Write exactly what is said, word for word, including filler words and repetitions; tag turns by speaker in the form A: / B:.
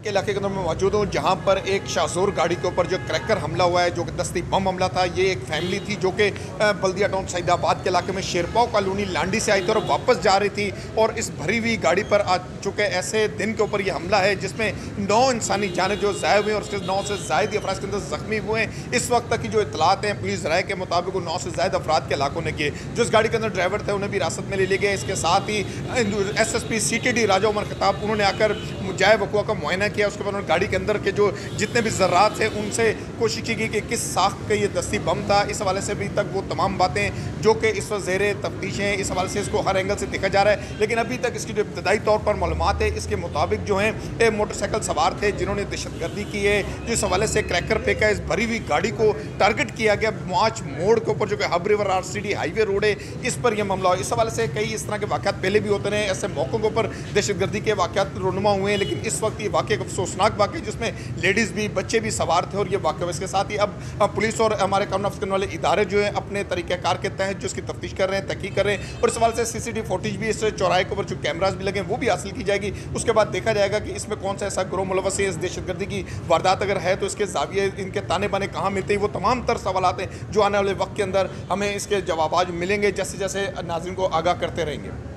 A: के इलाके के अंदर मैं मौजूद हूँ जहाँ पर एक शाहजोर गाड़ी के ऊपर जो क्रैकर हमला हुआ है, जो कि दस्ती बम हमला था। ये एक फैमिली थी जो कि बल्दिया टाउन सईदाबाद के इलाके में शेरपाव कॉलोनी लांडी से आई थी और वापस जा रही थी, और इस भरी हुई गाड़ी पर आ चुके ऐसे दिन के ऊपर ये हमला है जिसमें नौ इंसानी जानें जो ज़ाय हुए और उसके नौ से ज़ायद अफराद के अंदर ज़ख्मी हुए हैं। इस वक्त तक की जो इतलात हैं पुलिस राय के मुताबिक नौ से ज़ायद अफराद के इलाकों ने किए। जो इस गाड़ी के अंदर ड्राइवर थे उन्हें भी हिरासत में ले लिए गए। इसके साथ ही S S P C T D Raja Umar Khattab उन्होंने आकर जाए वकुआ का मुआयना किया। उसके बाद उन्होंने गाड़ी के अंदर के जो जितने भी ज़र्रात थे उनसे कोशिश की गई कि किस साख्त का ये दस्ती बम था। इस हवाले से अभी तक वो तमाम बातें जो कि इस वक्त ज़ेरे तफ्तीश हैं, इस हवाले से इसको हर एंगल से देखा जा रहा है। लेकिन अभी तक इसकी जो इब्तदाई तौर पर मालूमात है, इसके मुताबिक जो हैं मोटरसाइकिल सवार थे जिन्होंने दहशतगर्दी की है, जो इस हवाले से क्रैकर फेंका। इस भरी हुई गाड़ी को टारगेट किया गया माच मोड़ के ऊपर जो कि Hub river R C D highway road है, इस पर यह मामला हो। इस हवाले से कई इस तरह के वाक़यात पहले भी होते रहे, ऐसे मौक़ों के ऊपर दहशतगर्दी के वाक़यात रोनुमा हुए हैं। लेकिन इस वक्त ये वाक़ई अफसोसनाक वाक़ई जिसमें लेडीज़ भी बच्चे भी सवार थे और ये वाक़ई। इसके साथ ही अब पुलिस और हमारे कानून नाफ़िज़ करने वाले इदारे जो हैं अपने तरीक़ाकार के तहत जो इसकी तफ्तीश कर रहे हैं, तहक़ीक़ कर रहे हैं, और इस हवाले से C C T V footage भी इस चौराहे के ऊपर जो कैमराज भी लगे वो भी हासिल की जाएगी। उसके बाद देखा जाएगा कि इसमें कौन सा ऐसा गिरोह मुलव्वस है, इस दहशतगर्दी की वारदात अगर है तो इसके ज़ाविये इनके ताने बाने कहाँ मिलते हैं। वो तमाम तर सवालात हैं जो आने वाले वक्त के अंदर हमें इसके जवाब मिलेंगे जैसे जैसे नाज़रीन को आगाह करते रहेंगे।